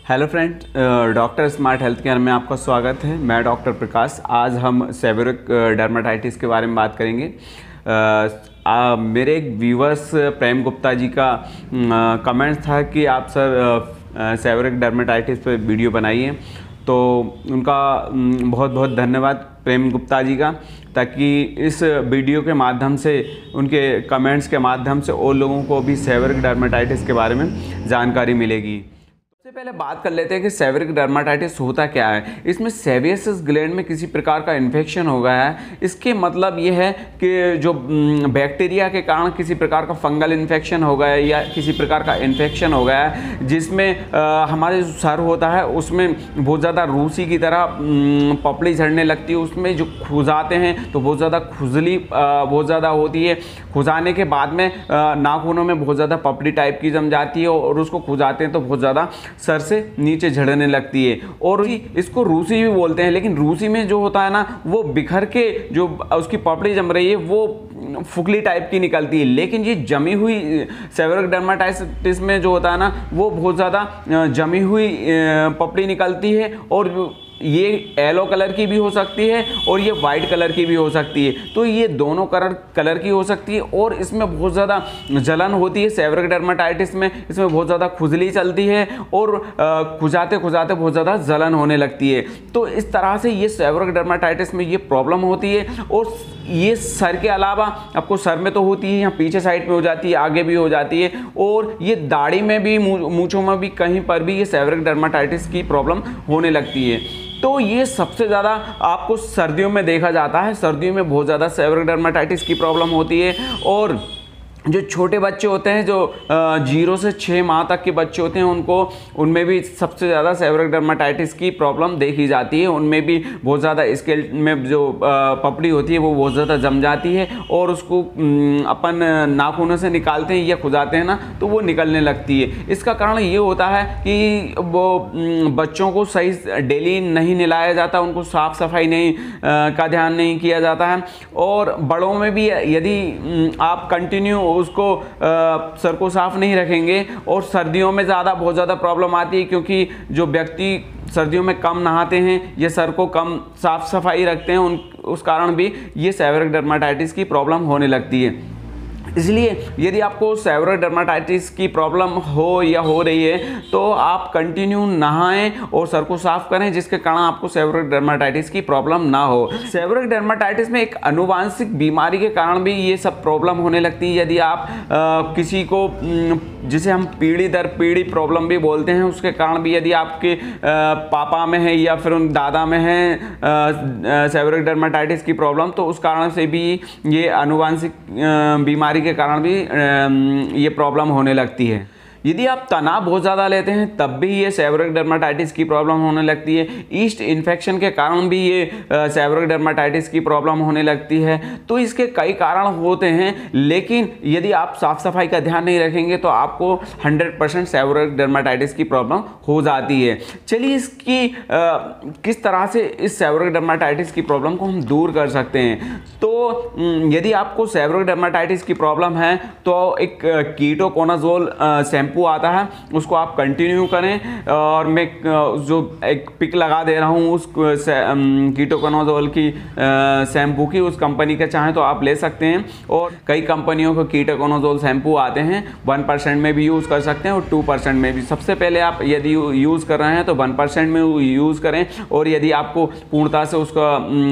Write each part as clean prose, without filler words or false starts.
Hello friend, doctor smart health care में आपका स्वागत है। मैं डॉक्टर प्रकाश। आज हम सेबोरिक डर्माटाइटिस के बारे में बात करेंगे। मेरे एक व्यूवर्स प्रेम गुप्ता जी का कमेंट था कि आप सर सेबोरिक डर्माटाइटिस पे वीडियो बनाइए, तो उनका बहुत बहुत धन्यवाद प्रेम गुप्ता जी का, ताकि इस वीडियो के माध्यम से, उनके कमेंट्स के माध्यम से और लोगों को भी सेबोरिक डर्माटाइटिस के बारे में जानकारी मिलेगी। सबसे पहले बात कर लेते हैं कि सेबोरिक डर्माटाइटिस होता क्या है। इसमें सेबियस ग्लैंड में किसी प्रकार का इन्फेक्शन हो गया है। इसके मतलब ये है कि जो बैक्टीरिया के कारण किसी प्रकार का फंगल इन्फेक्शन हो गया है या किसी प्रकार का इन्फेक्शन हो गया है, जिसमें हमारे जो सर होता है उसमें बहुत ज़्यादा रूसी की तरह पपड़ी झड़ने लगती है। उसमें जो खुजाते हैं तो बहुत ज़्यादा खुजली बहुत ज़्यादा होती है। खुजाने के बाद में नाखूनों में बहुत ज़्यादा पपड़ी टाइप की जम जाती है और उसको खुजाते हैं तो बहुत ज़्यादा सर से नीचे झड़ने लगती है। और इसको रूसी भी बोलते हैं, लेकिन रूसी में जो होता है ना, वो बिखर के जो उसकी पपड़ी जम रही है वो फुकली टाइप की निकलती है। लेकिन ये जमी हुई सेबोरिक डर्माटाइटिस में जो होता है ना, वो बहुत ज़्यादा जमी हुई पपड़ी निकलती है, और ये येलो कलर की भी हो सकती है और ये वाइट कलर की भी हो सकती है। तो ये दोनों कलर की हो सकती है और इसमें बहुत ज़्यादा जलन होती है। सेबोरिक डर्माटाइटिस में इसमें बहुत ज़्यादा खुजली चलती है और खुजाते खुजाते बहुत ज़्यादा जलन होने लगती है। तो इस तरह से ये सेबोरिक डर्माटाइटिस में ये प्रॉब्लम होती है। और ये सर के अलावा आपको सर में तो होती है, यहाँ पीछे साइड में हो जाती है, आगे भी हो जाती है, और ये दाढ़ी में भी, मूंछों में भी, कहीं पर भी ये सेबोरिक डर्माटाइटिस की प्रॉब्लम होने लगती है। तो ये सबसे ज़्यादा आपको सर्दियों में देखा जाता है। सर्दियों में बहुत ज़्यादा सेबोरिक डर्माटाइटिस की प्रॉब्लम होती है। और जो छोटे बच्चे होते हैं, जो 0 से 6 माह तक के बच्चे होते हैं, उनमें भी सबसे ज़्यादा सेबोरिक डर्माटाइटिस की प्रॉब्लम देखी जाती है। उनमें भी बहुत ज़्यादा स्केल में जो पपड़ी होती है वो बहुत ज़्यादा जम जाती है, और उसको अपन नाखूनों से निकालते हैं या खुजाते हैं ना, तो वो निकलने लगती है। इसका कारण ये होता है कि वो बच्चों को सही डेली नहीं नहलाया जाता, उनको साफ़ सफाई नहीं का ध्यान नहीं किया जाता है। और बड़ों में भी यदि आप कंटिन्यू उसको सर को साफ नहीं रखेंगे, और सर्दियों में बहुत ज़्यादा प्रॉब्लम आती है, क्योंकि जो व्यक्ति सर्दियों में कम नहाते हैं या सर को कम साफ सफाई रखते हैं, उस कारण भी ये सेबोरिक डर्माटाइटिस की प्रॉब्लम होने लगती है। इसलिए यदि आपको सेबोरिक डर्माटाइटिस की प्रॉब्लम हो या हो रही है, तो आप कंटिन्यू नहाएं और सर को साफ करें, जिसके कारण आपको सेबोरिक डर्माटाइटिस की प्रॉब्लम ना हो। सेबोरिक डर्माटाइटिस में एक आनुवांशिक बीमारी के कारण भी ये सब प्रॉब्लम होने लगती है। यदि आप किसी को, जिसे हम पीढ़ी दर पीढ़ी प्रॉब्लम भी बोलते हैं, उसके कारण भी यदि आपके पापा में है या फिर उन दादा में है सेबोरिक डर्माटाइटिस की प्रॉब्लम, तो उस कारण से भी ये आनुवांशिक बीमारी के कारण भी ये प्रॉब्लम होने लगती है। यदि आप तनाव बहुत ज़्यादा लेते हैं, तब भी ये सेबोरिक डर्माटाइटिस की प्रॉब्लम होने लगती है। ईस्ट इन्फेक्शन के कारण भी ये सेबोरिक डर्माटाइटिस की प्रॉब्लम होने लगती है। तो इसके कई कारण होते हैं, लेकिन यदि आप साफ सफाई का ध्यान नहीं रखेंगे तो आपको 100% सेबोरिक डर्माटाइटिस की प्रॉब्लम हो जाती है। चलिए, इसकी किस तरह से इस सेबोरिक डर्माटाइटिस की प्रॉब्लम को हम दूर कर सकते हैं। तो यदि आपको सेबोरिक डर्माटाइटिस की प्रॉब्लम है, तो एक कीटोकोनाजोल शैम्पू आता है, उसको आप कंटिन्यू करें। और मैं जो एक पिक लगा दे रहा हूँ उस कीटोकोनाजोल की शैम्पू की, उस कंपनी का चाहें तो आप ले सकते हैं। और कई कंपनियों के कीटोकोनाजोल शैम्पू आते हैं, 1% में भी यूज़ कर सकते हैं और 2% में भी। सबसे पहले आप यदि यूज़ कर रहे हैं तो 1% में यूज़ करें, और यदि आपको पूर्णतः से उसका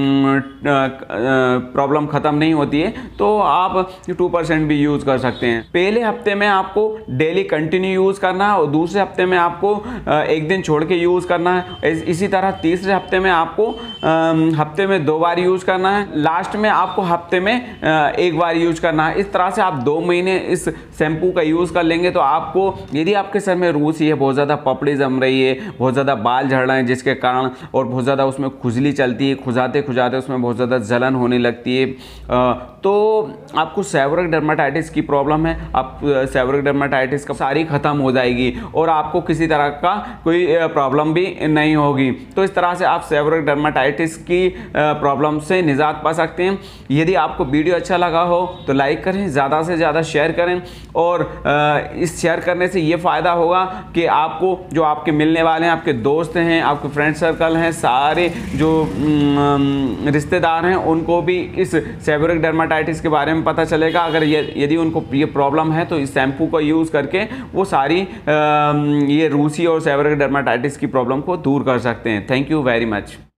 प्रॉब्लम ख़त्म नहीं होती है तो आप 2% भी यूज़ कर सकते हैं। पहले हफ्ते में आपको डेली कंटिन्यू यूज़ करना है, और दूसरे हफ्ते में आपको एक दिन छोड़ के यूज़ करना है। इसी तरह तीसरे हफ्ते में आपको हफ्ते में 2 बार यूज़ करना है। लास्ट में आपको हफ्ते में 1 बार यूज़ करना है। इस तरह से आप 2 महीने इस शैम्पू का यूज़ कर लेंगे, तो आपको, यदि आपके सर में रूसी है, बहुत ज़्यादा पपड़ी जम रही है, बहुत ज़्यादा बाल झड़ रहे हैं जिसके कारण, और बहुत ज़्यादा उसमें खुजली चलती है, खुजाते खुजाते उसमें बहुत ज़्यादा जलन होने लगती है, तो आपको सेबोरिक डर्माटाइटिस की प्रॉब्लम है। आप सेबोरिक डर्माटाइटिस का सारी सारी ख़त्म हो जाएगी और आपको किसी तरह का कोई प्रॉब्लम भी नहीं होगी। तो इस तरह से आप सेबोरिक डर्मेटाइटिस की प्रॉब्लम से निजात पा सकते हैं। यदि आपको वीडियो अच्छा लगा हो तो लाइक करें, ज़्यादा से ज़्यादा शेयर करें और इस शेयर करने से ये फ़ायदा होगा कि आपको जो आपके मिलने वाले हैं, आपके दोस्त हैं, आपके फ्रेंड सर्कल हैं, सारे जो रिश्तेदार हैं, उनको भी इस सेबोरिक डर्मेटाइटिस के बारे में पता चलेगा। अगर यदि उनको ये प्रॉब्लम है तो इस शैम्पू का यूज़ करके वो सारी ये रूसी और सेबोरिक डर्मेटाइटिस की प्रॉब्लम को दूर कर सकते हैं। Thank you very much.